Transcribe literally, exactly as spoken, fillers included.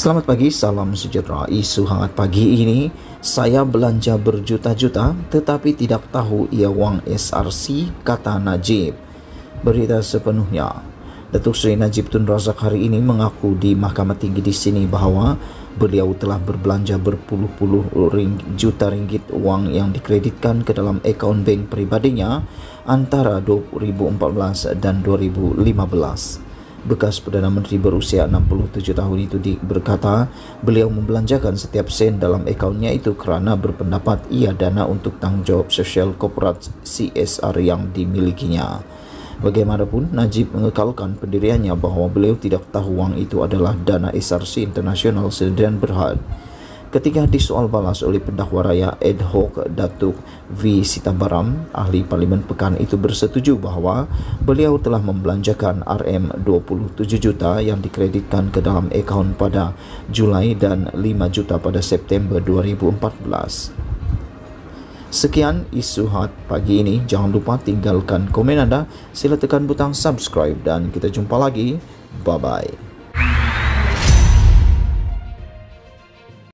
Selamat pagi, salam sejahtera. Isu hangat pagi ini, saya belanja berjuta-juta tetapi tidak tahu ia wang S R C, kata Najib. Berita sepenuhnya. Datuk Seri Najib Tun Razak hari ini mengaku di Mahkamah Tinggi di sini bahawa beliau telah berbelanja berpuluh-puluh ring, juta ringgit wang yang dikreditkan ke dalam akaun bank peribadinya antara dua ribu empat belas dan dua ribu lima belas. Bekas Perdana Menteri berusia enam puluh tujuh tahun itu berkata beliau membelanjakan setiap sen dalam akaunnya itu kerana berpendapat ia dana untuk tanggungjawab sosial korporat C S R yang dimilikinya. Bagaimanapun, Najib mengekalkan pendiriannya bahawa beliau tidak tahu wang itu adalah dana S R C Internasional Sdn Bhd. Ketika disoal balas oleh pendakwa raya ad hoc Datuk V. Sitabaram, ahli Parlimen Pekan itu bersetuju bahawa beliau telah membelanjakan R M dua puluh tujuh juta yang dikreditkan ke dalam akaun pada Julai dan lima juta pada September dua ribu empat belas. Sekian isu hot pagi ini. Jangan lupa tinggalkan komen anda, sila tekan butang subscribe dan kita jumpa lagi. Bye-bye.